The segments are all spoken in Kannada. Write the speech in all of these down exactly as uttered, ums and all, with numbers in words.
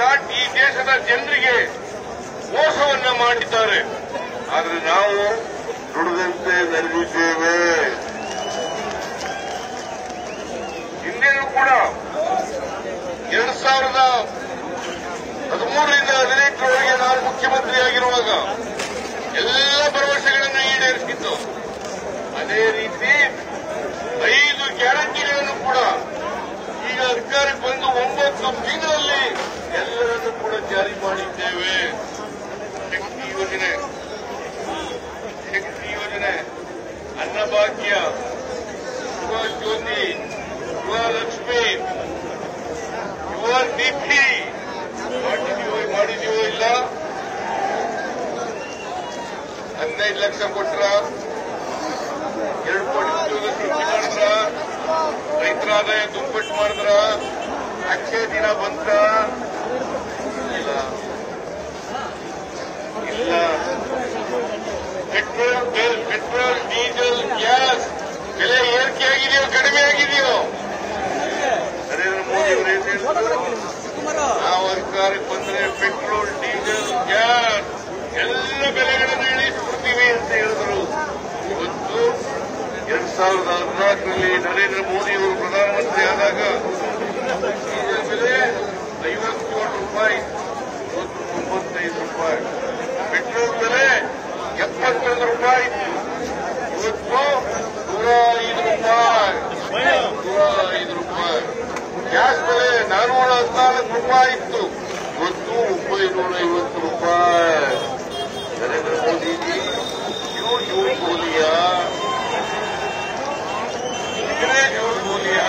ನಾಟ್ ಈ ದೇಶದ ಜನರಿಗೆ ಮೋಸವನ್ನ ಮಾಡಿದ್ದಾರೆ. ಆದ್ರೆ ನಾವು ದುಡಿದಂತೆ ನಡೆದಿದ್ದೇವೆ. ಹಿಂದೇನೂ ಕೂಡ ಎರಡ್ ಸಾವಿರದ ಹದಿಮೂರರಿಂದ ಹದಿನೆಂಟರವರೆಗೆ ನಾನು ಮುಖ್ಯಮಂತ್ರಿಯಾಗಿರುವಾಗ ಎಲ್ಲ ಭರವಸೆಗಳನ್ನು ಈಡೇರಿಸಿದ್ದು. ಅದೇ ರೀತಿ ಐದು ಗ್ಯಾರಂಟಿಗಳನ್ನು ಕೂಡ ಈಗ ಅಧಿಕಾರಕ್ಕೆ ಬಂದು ಒಂಬತ್ತು ತಿಂಗಳಲ್ಲಿ ಎಲ್ಲರನ್ನೂ ಕೂಡ ಜಾರಿ ಮಾಡಿದ್ದೇವೆ. ಶಕ್ತಿ ಯೋಜನೆ, ಶಕ್ತಿ ಯೋಜನೆ, ಅನ್ನಭಾಗ್ಯ, ಗೃಹ ಜ್ಯೋತಿ, ಗೃಹಲಕ್ಷ್ಮಿ, ಯುವ ನಿಧಿ ಮಾಡಿದೀವೋ ಮಾಡಿದೀವೋ ಇಲ್ಲ. ಹದಿನೈದು ಲಕ್ಷ ಕೊಟ್ರ, ಎರಡು ಕೋಟಿ ಉದ್ಯೋಗ ಸೃಷ್ಟಿ ಮಾಡಿದ್ರ, ರೈತರ ಆದಾಯ ದುಪ್ಪಟ್ಟು ಮಾಡಿದ್ರ, ಅಕ್ಷಯ ದಿನ ಬಂತ ಇಲ್ಲ ಇಲ್ಲ. ಪೆಟ್ರೋಲ್ ಪೆಟ್ರೋಲ್ ಡೀಸೆಲ್ ಗ್ಯಾಸ್ ಬೆಲೆ ಏರಿಕೆ ಆಗಿದೆಯೋ ಕಡಿಮೆ ಆಗಿದೆಯೋ? ನರೇಂದ್ರ ಮೋದಿ ಅವರು ಏನ್ ಹೇಳಿದ್ರು? ನಾವು ಅಧಿಕಾರಕ್ಕೆ ಬಂದ್ರೆ ಪೆಟ್ರೋಲ್ ಡೀಸೆಲ್ ಗ್ಯಾಸ್ ಎಲ್ಲ ಬೆಲೆಗಳನ್ನು ಇಳಿಸಿಕೊಡ್ತೀವಿ ಅಂತ ಹೇಳಿದ್ರು. ಇವತ್ತು ಎರಡ್ ಸಾವಿರದ ಹದಿನಾಲ್ಕರಲ್ಲಿ ನರೇಂದ್ರ ಮೋದಿ ಅವರು ಪ್ರಧಾನಮಂತ್ರಿ ಆದಾಗ ಡೀಸೆಲ್ ಬೆಲೆ ಐವತ್ತೇಳು ರೂಪಾಯಿ, ಇವತ್ತು ತೊಂಬತ್ತೈದು ರೂಪಾಯಿ. ಪೆಟ್ರೋಲ್ ಬೆಲೆ ಎಪ್ಪತ್ತೊಂದು ರೂಪಾಯಿ ಇತ್ತು, ಇವತ್ತು ನೂರ ಐದು ರೂಪಾಯಿ ನೂರ ಐದು ರೂಪಾಯಿ. ಗ್ಯಾಸ್ ಬೆಲೆ ನಾನೂರ ಹದಿನಾಲ್ಕು ರೂಪಾಯಿ ಇತ್ತು, ಇವತ್ತು ಒಂಬೈನೂರ ಐವತ್ತು ರೂಪಾಯಿ. ನರೇಂದ್ರ ಮೋದಿಜಿ क्यों झूठ बोलिया, कितने झूठ बोलिया?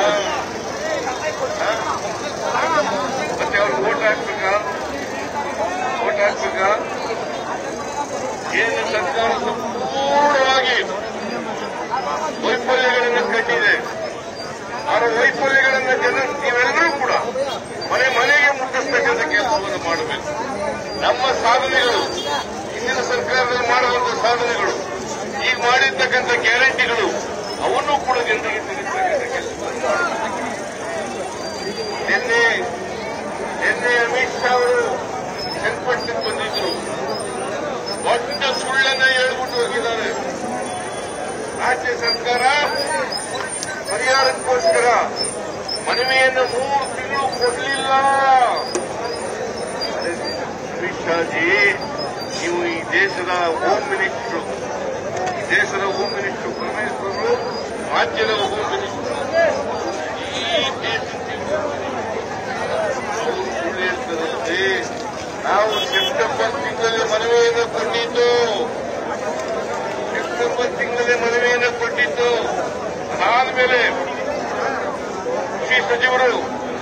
ಮತ್ತೆ ಅವ್ರು ವೋಟ್ ಹಾಕ್ಬೇಕಾ? ವೋಟ್ ಹಾಕ್ಬೇಕಾ? ಕೇಂದ್ರ ಸರ್ಕಾರ ಸಂಪೂರ್ಣವಾಗಿ ವೈಫಲ್ಯಗಳನ್ನು ಕಂಡಿದೆ. ಆ ವೈಫಲ್ಯಗಳನ್ನು ಜನ ನೀವೆಲ್ಲರೂ ಕೂಡ ಮನೆ ಮನೆಗೆ ಮುಟ್ಟಿಸ್ತಕ್ಕಂಥ ಕೆಲಸವನ್ನು ಮಾಡಬೇಕು. ನಮ್ಮ ಸಾಧನೆಗಳು, ಹಿಂದಿನ ಸರ್ಕಾರದಲ್ಲಿ ಮಾಡುವಂತಹ ಸಾಧನೆಗಳು, ಈಗ ಮಾಡಿರ್ತಕ್ಕಂಥ ಗ್ಯಾರಂಟಿಗಳು, ಅವನ್ನೂ ಕೂಡ ಜನರಿಗೆ ತಿಳಿಸ್ತಕ್ಕಂಥ ಕೆಲಸವನ್ನು ಮಾಡಬೇಕು. ನಿನ್ನೆ ನಿನ್ನೆ ಅಮಿತ್ ಶಾ ಅವರು ಚನ್ನಪಟ್ಟಣಕ್ಕೆ ಬಂದಿದ್ರು. ದೊಡ್ಡ ಸುಳ್ಳನ್ನ ಹೇಳ್ಬಿಟ್ಟು ಹೋಗಿದ್ದಾರೆ. ರಾಜ್ಯ ಸರ್ಕಾರ ಪರಿಹಾರಕ್ಕೋಸ್ಕರ ಮನವಿಯನ್ನು ಮೂರು ತಿಂಗಳು ಕೊಡಲಿಲ್ಲ. ಅಮಿತ್ ಶಾಜಿ, ನೀವು ಈ ದೇಶದ ಹೋಮ್ ಮಿನಿಸ್ಟರ್, ಈ ದೇಶದ ಹೋಮ್ ಮಿನಿಸ್ಟರ್ ಪರಮೇಶ್ವರರು, ರಾಜ್ಯದ ಹೋಮ್ ಮಿನಿಸ್ಟರ್, ಈ ದೇಶಕ್ಕೆ ಅವರು ಸುಳ್ಳು ಹೇಳ್ತಾರಂತೆ. ನಾವು ಸೆಪ್ಟೆಂಬರ್ ತಿಂಗಳಲ್ಲಿ ಮನವಿಯನ್ನು ಕೊಟ್ಟಿದ್ದು, ಸೆಪ್ಟೆಂಬರ್ ತಿಂಗಳಲ್ಲಿ ಮನವಿಯನ್ನು ಕೊಟ್ಟಿದ್ದು. ಅದಾದ್ಮೇಲೆ ಕೃಷಿ ಸಚಿವರು,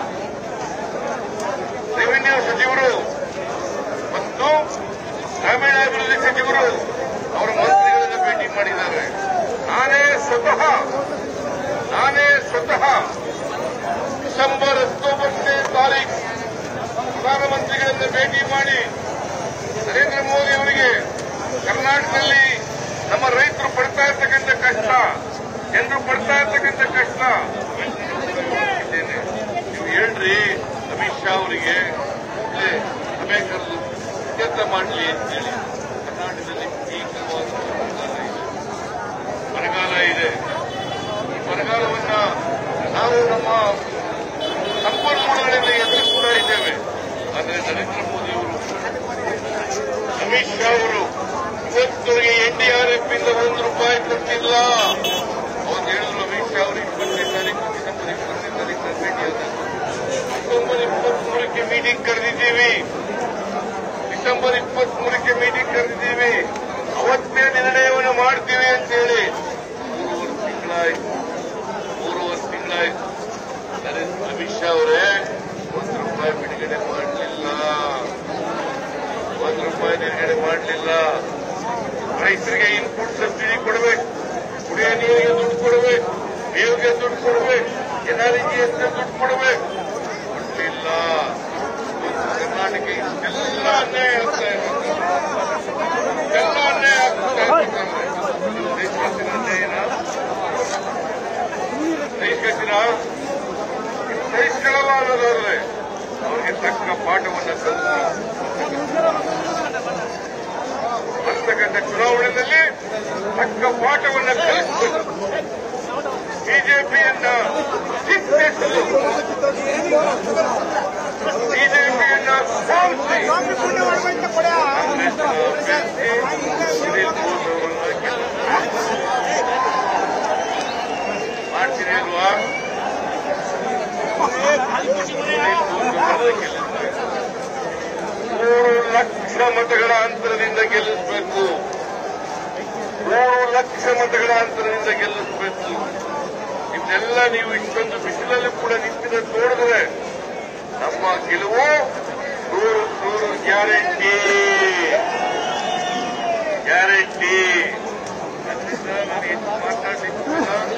ರೆವಿನ್ಯೂ ಸಚಿವರು ಮತ್ತು ಗ್ರಾಮೀಣಾಭಿವೃದ್ಧಿ ಸಚಿವರು ಅವರ ಮಂತ್ರಿಗಳನ್ನು ಭೇಟಿ ಮಾಡಿದ್ದಾರೆ. ನಾನೇ ಸ್ವತಃ ನಾನೇ ಸ್ವತಃ ಡಿಸೆಂಬರ್ ಹತ್ತೊಂಬತ್ತನೇ ತಾರೀಕು ಪ್ರಧಾನಮಂತ್ರಿಗಳನ್ನು ಭೇಟಿ ಮಾಡಿ ನರೇಂದ್ರ ಮೋದಿ ಅವರಿಗೆ ಕರ್ನಾಟಕದಲ್ಲಿ ನಮ್ಮ ರೈತರು ಪಡ್ತಾ ಇರ್ತಕ್ಕಂಥ ಕಷ್ಟ, ಜನರು ಪಡ್ತಾ ಇರ್ತಕ್ಕಂಥ ಕಷ್ಟ ಇದ್ದೇನೆ. ನೀವು ಹೇಳ್ರಿ ಅಮಿತ್ ಶಾ ಅವರಿಗೆ ಕೂಡಲೇ ಸಭೆ ಕರೆದು ಕೆಲಸ ಮಾಡಲಿ ಅಂತೇಳಿ. ಕರ್ನಾಟಕದಲ್ಲಿ ಭೀಕರವಾದ ಬರಗಾಲ ಇದೆ. ಈ ಬರಗಾಲವನ್ನ ನಾವು ನಮ್ಮ ಸಂಪನ್ಮೂಲಗಳಿಂದ ಎದುರಿಸ್ತಾ ಇದ್ದೇವೆ. ಆದರೆ ನರೇಂದ್ರ ಮೋದಿ ಅವರು, ಅಮಿತ್ ಶಾ ಅವರು ಇವತ್ತವರೆಗೆ ಎನ್ಡಿಆರ್ಎಫ್ ಇಂದ ಒಂದು ರೂಪಾಯಿ ಕೊಟ್ಟಿಲ್ಲ. ಅವ್ರು ಹೇಳಿದ್ರು, ಅಮಿತ್ ಶಾ ಅವರು ಇಪ್ಪತ್ತನೇ ತಾರೀಕು ಡಿಸೆಂಬರ್ ಇಪ್ಪತ್ತನೇ ತಾರೀಕು ಭೇಟಿ ಆದ ಡಿಸೆಂಬರ್ ಇಪ್ಪತ್ಮೂರಕ್ಕೆ ಮೀಟಿಂಗ್ ಕರೆದಿದ್ದೀವಿ. ಡಿಸೆಂಬರ್ ಇಪ್ಪತ್ಮೂರಕ್ಕೆ ಮೀಟಿಂಗ್ ಕರೆದಿದ್ದೀವಿ. ಅವತ್ತೇ ನಿರ್ಣಯವನ್ನು ಮಾಡ್ತೀವಿ ಅಂತೇಳಿ ಮೂರುವರೆ ತಿಂಗಳಾಯ್ತು ಮೂರುವರೆ ತಿಂಗಳಾಯ್ತು ನರೇಂದ್ರ ಅಮಿತ್ ಶಾ ಅವರೇ ಒಂದು ರೂಪಾಯಿ ಬಿಡುಗಡೆ ಮಾಡಲಿಲ್ಲ. ಒಂದು ರೂಪಾಯಿ ಬಿಡುಗಡೆ ಮಾಡಲಿಲ್ಲ. ರೈತರಿಗೆ ಇನ್ಪುಟ್ ಸಬ್ಸಿಡಿ ಕೊಡಬೇಕು, ಕುಡಿಯೋ ನೀರಿಗೆ ದುಡ್ಡು ಕೊಡಬೇಕು, ಮೇವಿಗೆ ದುಡ್ಡು ಕೊಡಬೇಕು, ಎನ್ಆರ್ಜಿ ಅಂತ ದುಡ್ಡು ಕೊಡಬೇಕು, ಕೊಡಲಿಲ್ಲ. ಕರ್ನಾಟಕ ಇಷ್ಟೆಲ್ಲ ಅನ್ಯಾಯ ಆಗ್ತಾ ಇದೆ, ಎಲ್ಲ ಅನ್ಯಾಯ ಆಗ್ತಾ ಇರ್ಬೇಕಾದ್ರೆ ದೇಶದ ಅನ್ಯಾಯನ ಸಹಿಸ್ಕೊಳ್ತೀರಾ? ಸಹಿಸ್ಕೊಳ್ಳಲ್ಲ ಅನ್ನೋದಾದ್ರೆ ಅವರಿಗೆ ತಕ್ಕ ಪಾಠವನ್ನು ಕಲಿಸಬೇಕು. ಬರ್ತಕ್ಕಂಥ ಚುನಾವಣೆಯಲ್ಲಿ ತಕ್ಕ ಪಾಠವನ್ನು ಕಲಿಸಬೇಕು. ಬಿಜೆಪಿಯನ್ನ ಶಿಕ್ಷಿಸಲು, ಬಿಜೆಪಿಯನ್ನ ಸೋಲಿಸಿ ಕಾಂಗ್ರೆಸ್ನ ಅಭ್ಯರ್ಥಿ ಸುನೀಲ್ ಬೋಸ್ ಅವರನ್ನ ಮಾಡ್ತೀನಿ ಅಲ್ವಾ? ಮೂರು ಲಕ್ಷ ಮತಗಳ ಅಂತರದಿಂದ ಗೆಲ್ಲಿಸಬೇಕು. ಮೂರು ಲಕ್ಷ ಮತಗಳ ಅಂತರದಿಂದ ಗೆಲ್ಲಿಸಬೇಕು. ಇದನ್ನೆಲ್ಲ ನೀವು ಇಷ್ಟೊಂದು ಬಿಸಿಲಲ್ಲಿ ಕೂಡ ನಿಂತಿನ ನೋಡಿದ್ರೆ ನಮ್ಮ ಗೆಲುವು ನೂರು ನೂರು ಗ್ಯಾರಂಟಿ ಗ್ಯಾರಂಟಿ. ಅದರಿಂದ ನಾನು ಹೆಚ್ಚು ಮಾತಾಡಲಿಕ್ಕೆ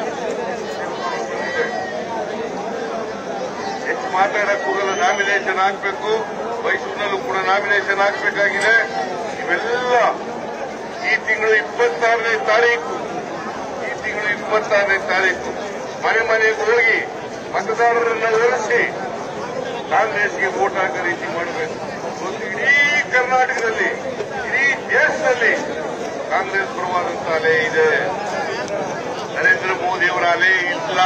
ಹೆಚ್ಚು ಮಾತಾಡಕ್ ಹೋಗಲ್ಲ. ನಾಮಿನೇಷನ್ ಹಾಕಬೇಕು. ಮೈಸೂರಿನಲ್ಲೂ ಕೂಡ ನಾಮಿನೇಷನ್ ಹಾಕಬೇಕಾಗಿದೆ. ಇವೆಲ್ಲ ಈ ತಿಂಗಳು ಇಪ್ಪತ್ತಾರನೇ ತಾರೀಕು ಈ ತಿಂಗಳು ಇಪ್ಪತ್ತಾರನೇ ತಾರೀಕು ಮನೆ ಮನೆಗೆ ಹೋಗಿ ಮತದಾರರನ್ನ ಓದಿಸಿ ಕಾಂಗ್ರೆಸ್ಗೆ ವೋಟ್ ಹಾಕೋ ರೀತಿ ಮಾಡಬೇಕು. ಮತ್ತು ಇಡೀ ಕರ್ನಾಟಕದಲ್ಲಿ, ಇಡೀ ದೇಶದಲ್ಲಿ ಕಾಂಗ್ರೆಸ್ ಪರವಾದಂತ ಅಲೆ ಇದೆ. ನರೇಂದ್ರ ಮೋದಿ ಅವರ ಅಲೆ ಇಲ್ಲ.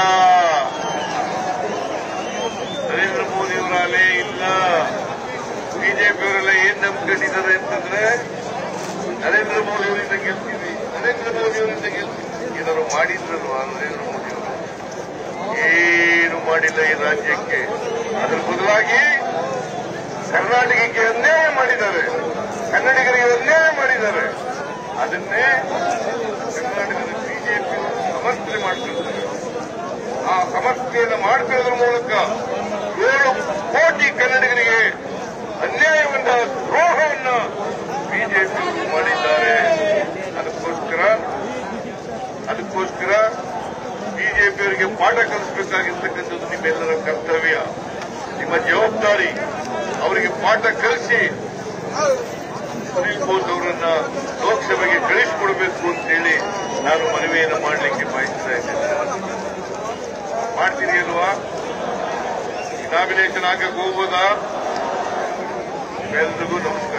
ನರೇಂದ್ರ ಮೋದಿ ಅವರ ಅಲೆ ಇಲ್ಲ. ಬಿಜೆಪಿಯವರೆಲ್ಲ ಏನ್ ನಂಬ್ಕೊಂಡಿದ್ದಾರೆ ಅಂತಂದ್ರೆ ನರೇಂದ್ರ ಮೋದಿ ಅವರಿಂದ ಗೆಲ್ತೀವಿ, ನರೇಂದ್ರ ಮೋದಿ ಅವರಿಂದ ಗೆಲ್ತೀವಿ. ಏನಾದ್ರು ಮಾಡಿದ್ರಲ್ವಾ ನರೇಂದ್ರ ಮೋದಿ ಅವರು? ಏನು ಮಾಡಿಲ್ಲ ಈ ರಾಜ್ಯಕ್ಕೆ. ಅದರ ಬದಲಾಗಿ ಕರ್ನಾಟಕಕ್ಕೆ ಅನ್ಯಾಯ ಮಾಡಿದ್ದಾರೆ, ಕನ್ನಡಿಗರಿಗೆ ಅನ್ಯಾಯ ಮಾಡಿದ್ದಾರೆ. ಅದನ್ನೇ ಕರ್ನಾಟಕದ ಬಿಜೆಪಿ ಸಮರ್ಥನೆ ಮಾಡ್ತಿರ್ತಾರೆ. ಆ ಸಮರ್ಥನೆಯನ್ನು ಮಾಡ್ಕೊಳ್ಳೋದ್ರ ಮೂಲಕ ಏಳು ಕೋಟಿ ಕನ್ನಡಿಗರಿಗೆ ಅನ್ಯಾಯವನ್ನ, ದ್ರೋಹವನ್ನ ಬಿಜೆಪಿ ಮಾಡಿದ್ದಾರೆ. ಅದಕ್ಕೋಸ್ಕರ ಅದಕ್ಕೋಸ್ಕರ ಬಿಜೆಪಿಯವರಿಗೆ ಪಾಠ ಕಲಿಸಬೇಕಾಗಿರ್ತಕ್ಕಂಥದ್ದು ನಿಮ್ಮೆಲ್ಲರ ಕರ್ತವ್ಯ, ನಿಮ್ಮ ಜವಾಬ್ದಾರಿ. ಅವರಿಗೆ ಪಾಠ ಕಲಿಸಿ ಸುನೀಲ್ ಬೋಸ್ ಅವರನ್ನ ಲೋಕಸಭೆಗೆ ಕಳಿಸಿಕೊಡಬೇಕು ಅಂತೇಳಿ ನಾನು ಮನವಿಯನ್ನು ಮಾಡಲಿಕ್ಕೆ ಬಯಸ್ತಾ ಇದ್ದೇನೆ. ಮಾಡ್ತೀನಿ ಅಲ್ವಾ? ನಾಮಿನೇಷನ್ ಹಾಕಕ್ಕೆ ಹೋಗೋದಾ? ಎಲ್ರಿಗೂ ನಮಸ್ಕಾರ.